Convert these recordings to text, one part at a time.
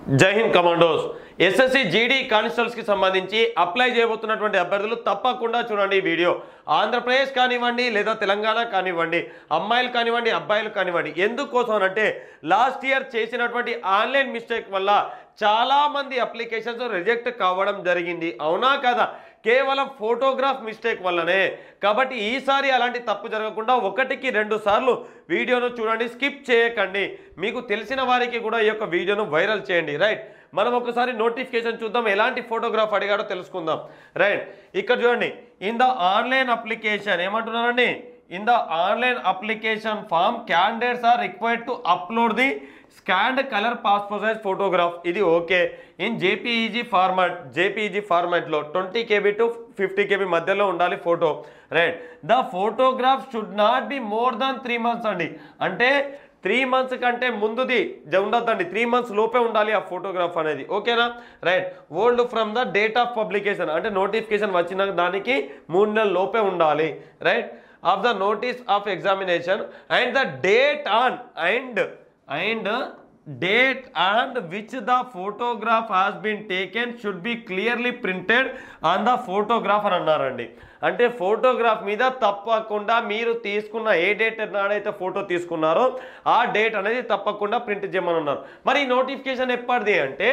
జై Hind commandos SSC GD constables కి సంబంధించి అప్లై చేయబోతున్నటువంటి అభ్యర్థులు తప్పకుండా చూడండి ఈ వీడియో. ఆంధ్రప్రదేశ్ కానివ్వండి లేదా తెలంగాణ కానివ్వండి, అమ్మాయిలు కానివ్వండి అబ్బాయిలు కానివ్వండి, ఎందుకోసం అంటే లాస్ట్ ఇయర్ చేసినటువంటి ఆన్లైన్ మిస్టేక్ వల్ల చాలా మంది అప్లికేషన్స్ రిజెక్ట్ కావడం జరిగింది. అవునా కదా? కేవలం ఫోటోగ్రాఫ్ మిస్టేక్ వల్లనే. కాబట్టి ఈసారి అలాంటి తప్పు జరగకుండా ఒకటికి 2 సార్లు వీడియోను చూడండి, స్కిప్ చేయకండి. మీకు తెలిసిన వారికి కూడా ఈ యొక్క వీడియోను వైరల్ చేయండి. రైట్, మనం ఒకసారి నోటిఫికేషన్ చూద్దాం, ఎలాంటి ఫోటోగ్రాఫ్ అడిగాడో తెలుసుకుందాం. రైట్, ఇక్కడ చూడండి, ఇన్ ద ఆన్లైన్ అప్లికేషన్ ఏమంటున్నారండి, in the online application form candidates are required to upload the scanned colour passport size photograph. ఇది okay. In JPEG format, JPEG ఫార్మాట్లో 20 KB to 50 KB మధ్యలో ఉండాలి ఫోటో. Right, the photograph should not be more than 3 months అండి. అంటే 3 months కంటే ముందుది ఉండొద్దండి, 3 months లోపే ఉండాలి ఆ ఫోటోగ్రాఫ్ అనేది. ఓకేనా? Right, old from the date of publication, అంటే నోటిఫికేషన్ వచ్చిన దానికి 3 నెలల లోపే ఉండాలి. Right, of the notice of examination and the date on and date and which the photograph has been taken should be clearly printed on the photograph అని అన్నారండి. అంటే photograph మీద తప్పకుండా మీరు తీసుకున్న ఏ డేట్ నాడైతే ఫోటో తీసుకున్నారో ఆ డేట్ అనేది తప్పకుండా ప్రింట్ చేయమని ఉన్నారు. మరి ఈ నోటిఫికేషన్ ఎప్పటిది అంటే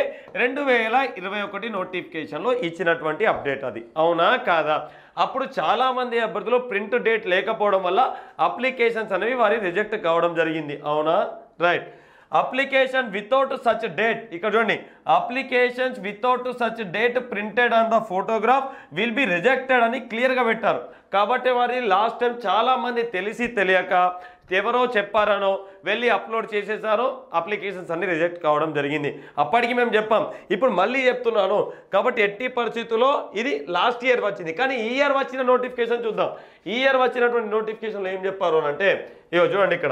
2021 నోటిఫికేషన్లో ఇచ్చినటువంటి అప్డేట్ అది. అవునా కాదా? అప్పుడు చాలామంది అభ్యర్థులు ప్రింట్ డేట్ లేకపోవడం వల్ల అప్లికేషన్స్ అనేవి వారి రిజెక్ట్ కావడం జరిగింది. అవునా? Right, application without such date, ఇక్కడ చూడండి, applications without such date printed on the photograph will be rejected అని క్లియర్గా పెట్టారు. కాబట్టి వారి లాస్ట్ టైం చాలామంది తెలిసి తెలియక ఎవరో చెప్పారనో వెళ్ళి అప్లోడ్ చేసేసారో అప్లికేషన్స్ అన్ని రిజెక్ట్ కావడం జరిగింది. అప్పటికి మేము చెప్పాం, ఇప్పుడు మళ్ళీ చెప్తున్నాను. కాబట్టి ఎట్టి పరిస్థితుల్లో ఇది లాస్ట్ ఇయర్ వచ్చింది, కానీ ఈ ఇయర్ వచ్చిన నోటిఫికేషన్ చూద్దాం. ఈ ఇయర్ వచ్చినటువంటి నోటిఫికేషన్లో ఏం చెప్పారు అంటే, ఇగో చూడండి, ఇక్కడ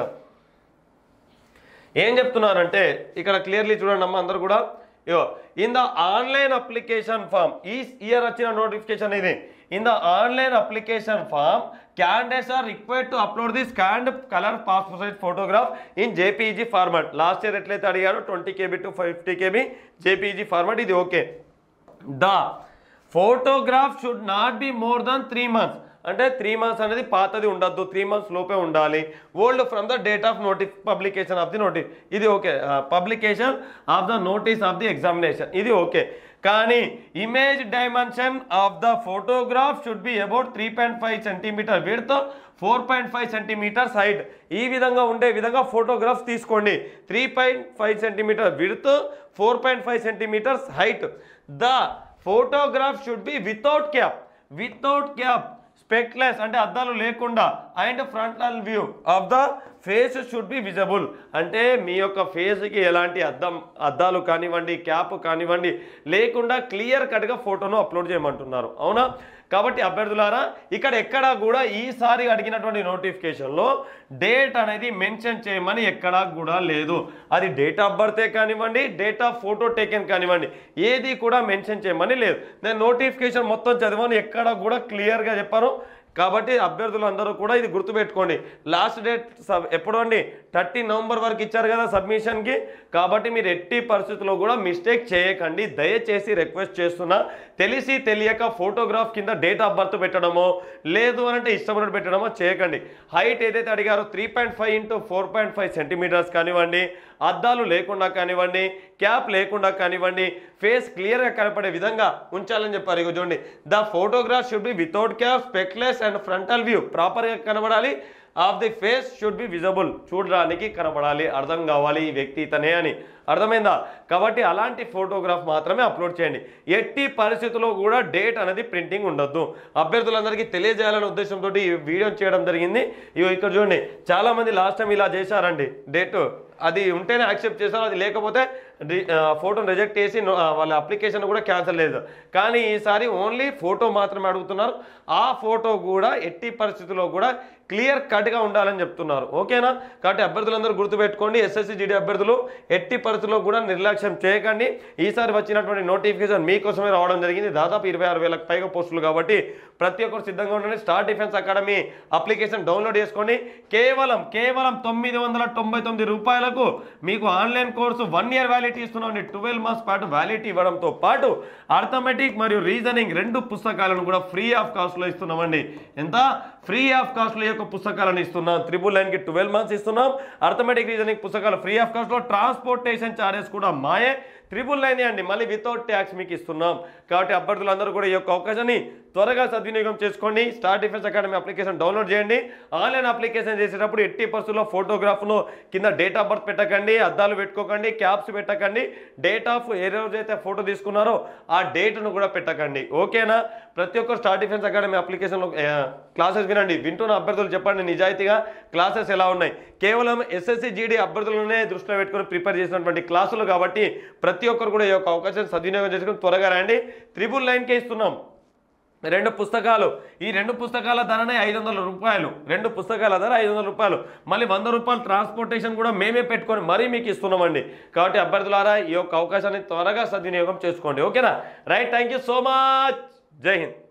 ఏం చెప్తున్నారంటే ఇక్కడ క్లియర్లీ చూడండి అమ్మ అందరు కూడా. ఇగో, in the online application form, ఈ ఇయర్ వచ్చిన నోటిఫికేషన్ ఇది. In the online application form candidates are required to upload the scanned colour passport size photograph in JPEG format. Last year ఎట్లయితే అడిగారో 20 KB to 50 KB JPEG format, ఇది okay. The photograph should not be more than 3 months, అంటే 3 months అనేది పాతది ఉండద్దు, 3 months లోపే ఉండాలి. Old from the date of publication of the notice, ఇది okay. Publication of the notice of the examination, ఇది okay. కానీ image dimension of the photograph should be about 3.5 cm width, 4.5 cm height. ఈ విధంగా ఉండే విధంగా photographs తీసుకోండి. 3.5 cm width, 4.5 cm height. The photograph should be without cap, specless అంటే అద్దాలు లేకుండా, and frontal view of the face should be visible, అంటే మీ యొక్క ఫేస్కి ఎలాంటి అద్దాలు కానివ్వండి, క్యాప్ కానివ్వండి లేకుండా క్లియర్ కట్గా ఫోటోను అప్లోడ్ చేయమంటున్నారు. అవునా? కాబట్టి అభ్యర్థులారా, ఇక్కడ ఎక్కడా కూడా ఈసారి అడిగినటువంటి నోటిఫికేషన్లో డేట్ అనేది మెన్షన్ చేయమని ఎక్కడా కూడా లేదు. అది డేట్ ఆఫ్ బర్తే కానివ్వండి, డేట్ ఆఫ్ ఫోటో టేకెన్ కానివ్వండి, ఏది కూడా మెన్షన్ చేయమని లేదు. నేను నోటిఫికేషన్ మొత్తం చదివాను, ఎక్కడా కూడా క్లియర్గా చెప్పాను. కాబట్టి అభ్యర్థులు అందరూ కూడా ఇది గుర్తుపెట్టుకోండి. లాస్ట్ డేట్ ఎప్పుడు అండి, 30 November వరకు ఇచ్చారు కదా సబ్మిషన్కి. కాబట్టి మీరు ఎట్టి పరిస్థితుల్లో కూడా మిస్టేక్ చేయకండి, దయచేసి రిక్వెస్ట్ చేస్తున్నా. తెలిసి తెలియక ఫోటోగ్రాఫ్ కింద డేట్ ఆఫ్ బర్త్ పెట్టడమో లేదు అని అంటే ఇష్టమైనట్టు పెట్టడమో చేయకండి. హైట్ ఏదైతే అడిగారో 3.5 into 4.5 cm కానివ్వండి, అద్దాలు లేకుండా కానివ్వండి, క్యాప్ లేకుండా కానివ్వండి, ఫేస్ క్లియర్గా కనపడే విధంగా ఉంచాలని చెప్పారు. ఇక చూడండి, the photograph should be without cap, specless and frontal view ప్రాపర్గా కనబడాలి. Of the face should be visible, చూడడానికి కనబడాలి, అర్థం కావాలి ఈ వ్యక్తి ఇతనే అని. అర్థమైందా? కాబట్టి అలాంటి ఫోటోగ్రాఫ్ మాత్రమే అప్లోడ్ చేయండి. ఎట్టి పరిస్థితుల్లో కూడా డేట్ అనేది ప్రింటింగ్ ఉండొద్దు. అభ్యర్థులందరికీ తెలియజేయాలనే ఉద్దేశంతో ఈ వీడియో చేయడం జరిగింది. ఇక్కడ చూడండి, చాలామంది లాస్ట్ టైం ఇలా చేశారండి, డేట్ అది ఉంటేనే యాక్సెప్ట్ చేశారు, అది లేకపోతే ఫోటోను రిజెక్ట్ చేసి వాళ్ళ అప్లికేషన్ కూడా క్యాన్సిల్ లేదు. కానీ ఈసారి ఓన్లీ ఫోటో మాత్రమే అడుగుతున్నారు. ఆ ఫోటో కూడా ఎట్టి పరిస్థితుల్లో కూడా క్లియర్ కట్గా ఉండాలని చెప్తున్నారు. ఓకేనా? కాబట్టి అభ్యర్థులందరూ గుర్తుపెట్టుకోండి, ఎస్ఎస్సి జీడీ అభ్యర్థులు ఎట్టి పరిస్థితుల్లో కూడా నిర్లక్ష్యం చేయకండి. ఈసారి వచ్చినటువంటి నోటిఫికేషన్ మీకోసమే రావడం జరిగింది. దాదాపు 26,000కు పైగా పోస్టులు కాబట్టి ప్రతి ఒక్కరు సిద్ధంగా ఉండండి. Star Defence Academy application download చేసుకోండి. కేవలం 999 రూపాయలకు మీకు online course 1 year value validity ఇస్తున్నామండి. 12 మంత్స్ పాటు వ్యాలిటీ ఇవ్వడంతో పాటు అర్థమెటిక్ మరియు రీజనింగ్ 2 పుస్తకాలను కూడా ఫ్రీ ఆఫ్ కాస్ట్లో ఇస్తున్నామండి. ఎంత ఫ్రీ ఆఫ్ కాస్ట్లో ఈ యొక్క పుస్తకాలను ఇస్తున్నాం. 999కి 12 మంత్స్ ఇస్తున్నాం. అర్థమెటిక్ రీజనింగ్ పుస్తకాలు ఫ్రీ ఆఫ్ కాస్ట్లో, ట్రాన్స్పోర్టేషన్ ఛార్జెస్ కూడా మాయే. 999 అండి, మళ్ళీ వితౌట్ ట్యాక్స్ మీకు ఇస్తున్నాం. కాబట్టి అభ్యర్థులందరూ కూడా ఈ యొక్క అవకాశాన్ని త్వరగా సద్వినియోగం చేసుకోండి. Star Defence Academy application download చేయండి. ఆన్లైన్ అప్లికేషన్ చేసేటప్పుడు 80% ఫోటోగ్రాఫ్లో కింద డేట్ ఆఫ్ బర్త్ పెట్టకండి, అద్దాలు పెట్టుకోకండి, క్యాప్స్ పెట్టకండి, డేట్ ఆఫ్ ఏ రోజైతే ఫోటో తీసుకున్నారో ఆ డేట్ను కూడా పెట్టకండి. ఓకేనా? ప్రతి ఒక్కరు స్టార్ డిఫెన్స్ అకాడమీ అప్లికేషన్లో క్లాసెస్ వినండి. వింటున్న అభ్యర్థులు చెప్పండి నిజాయితీగా క్లాసెస్ ఎలా ఉన్నాయి. కేవలం SSC GD అభ్యర్థులనే దృష్టిలో పెట్టుకుని ప్రిపేర్ చేసినటువంటి క్లాసులు కాబట్టి ప్రతి ఒక్కరు కూడా ఈ యొక్క అవకాశాన్ని సద్వినియోగం చేసుకుని త్వరగా రండి. 999కే ఇస్తున్నాం 2 పుస్తకాలు. ఈ 2 పుస్తకాల ధరనే 500 రూపాయలు. 2 పుస్తకాల ధర 500 రూపాయలు. మళ్ళీ 100 రూపాయలు ట్రాన్స్పోర్టేషన్ కూడా మేమే పెట్టుకొని మరీ మీకు ఇస్తున్నామండి. కాబట్టి అభ్యర్థులారా ఈ యొక్క అవకాశాన్ని త్వరగా సద్వినియోగం చేసుకోండి. ఓకేనా? Right, thank you so much. Jai Hind.